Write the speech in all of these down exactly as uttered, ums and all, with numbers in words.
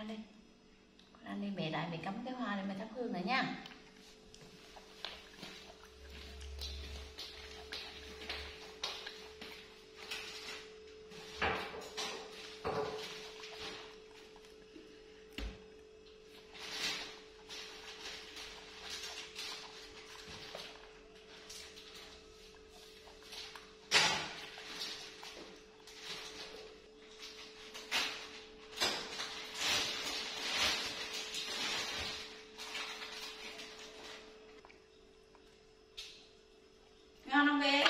Ăn đi. Con ăn đi, mẹ lại mẹ cắm cái hoa lên mẹ thắp hương này nha. Ngon không bé?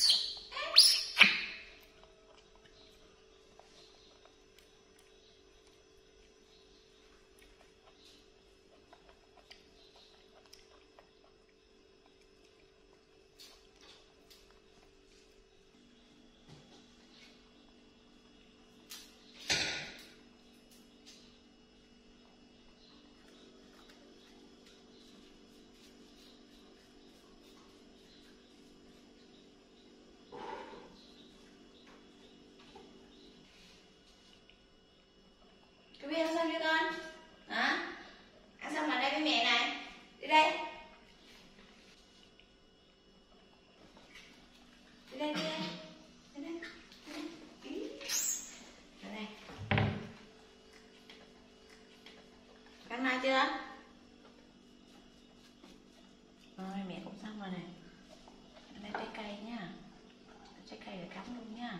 Cubby ăn xong chưa con? Hả? Ăn xong lại đây với mẹ này. Đi đây. Đi đây, đi đây. Đi đây. Đi đây. Đi đây. Cắn mai chưa? Rồi mẹ cũng xong rồi này. Đây trái cây nha. Trái cây để cắm luôn nha.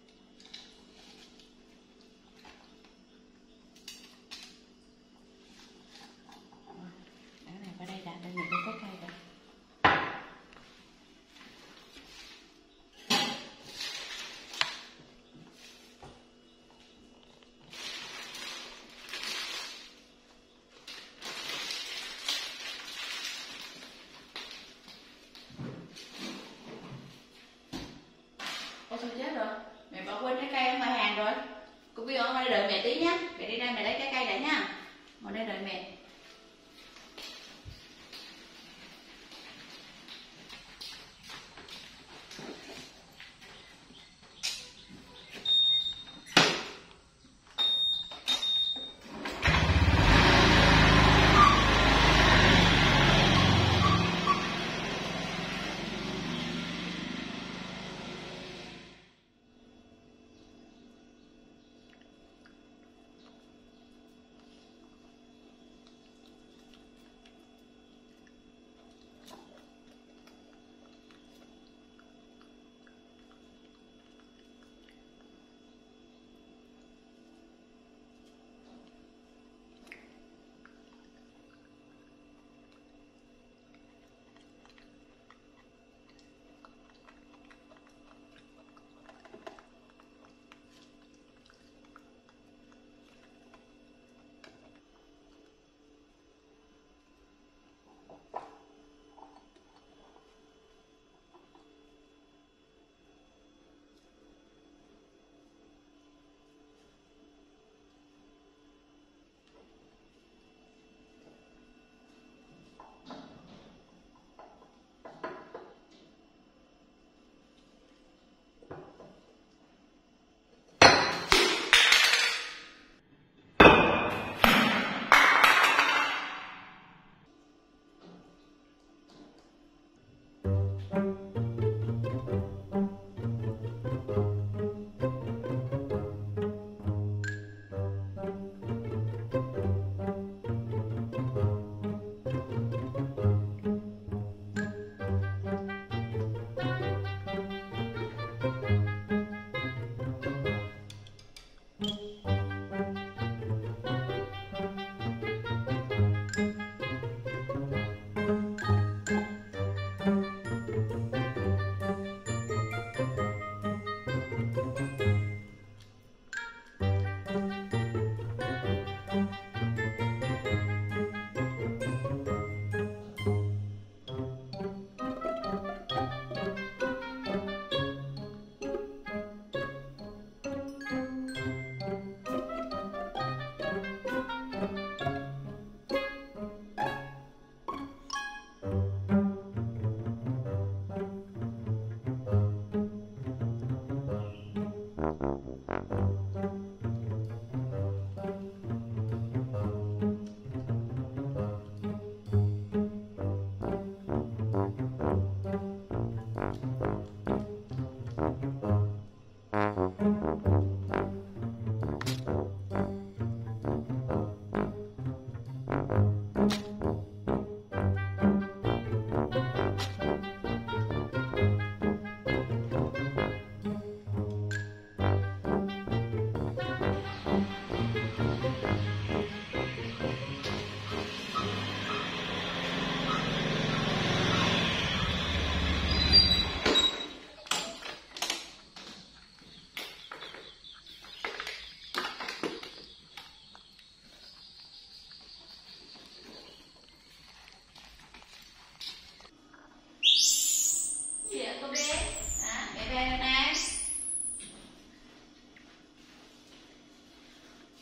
Ôi sao chết rồi, mẹ bỏ quên trái cây ở ngoài hàng rồi. Cô Bill ở ngoài đợi mẹ tí nhé. Mẹ đi đây mẹ lấy trái cây đã nha. Ngồi đây đợi mẹ.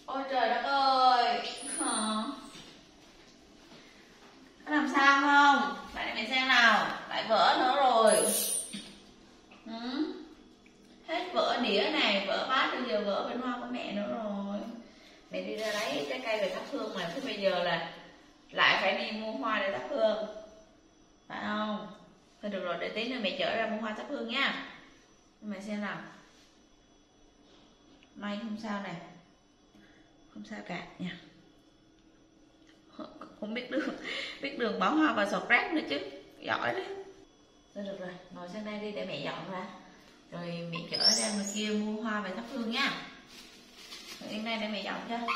Ôi trời đất ơi. Hả? Có làm sao không? Bạn này xem nào, lại vỡ nữa rồi. Ừ. Hết vỡ đĩa này, vỡ bát, bây giờ vỡ bên hoa của mẹ nữa rồi. Mẹ đi ra lấy trái cây về thắp hương mà, thế bây giờ là lại phải đi mua hoa để thắp hương, phải không? Thôi được rồi, để tí nữa mẹ chở ra mua hoa thắp hương nha. Mẹ xem nào. May không sao này, không sao cả nha. Không biết đường, biết đường bỏ hoa vào sọt rác nữa chứ, giỏi đấy. Thôi được rồi, ngồi sang đây đi để mẹ dọn ra, rồi mẹ chở ra ngoài kia mua hoa về thắp hương nha. Rồi yên đây để mẹ dọn cho.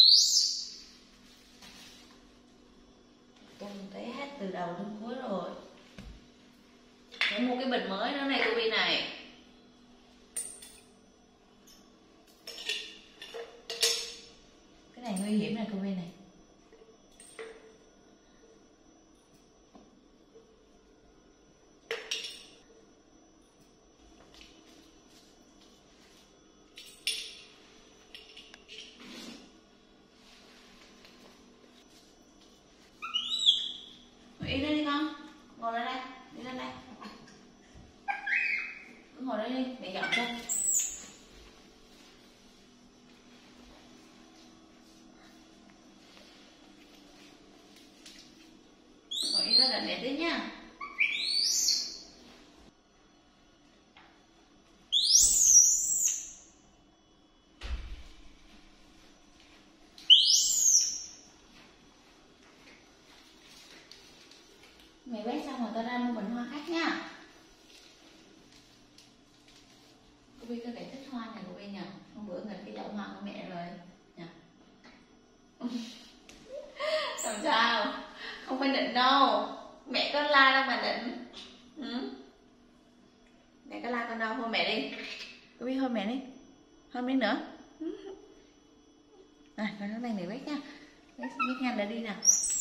Tung té hết từ đầu đến cuối rồi. Mẹ mua cái bình mới nữa này cô Vi này. Cái này nguy hiểm này cô Vi này. Yên đây đi con, ngồi lên đây, đi lên đây. Cứ ngồi đây đi, mẹ dọn cho. Ngồi yên đó đợi mẹ tí nha. Mẹ quét xong rồi tao ra mua bình hoa khác nha. Cô Vi có vẻ thích hoa này cô Vi nhỉ? Hôm bữa nghịch cái chậu hoa của mẹ rồi nhỉ? Làm sao? Không phải định đâu. Mẹ có la đâu mà định. Ừ? Mẹ có la con đâu, hôn mẹ đi. Cô Vi hôn mẹ đi. Hôn miếng nữa. Rồi, con nó đang để quét nha. Quét nhanh để đi nào.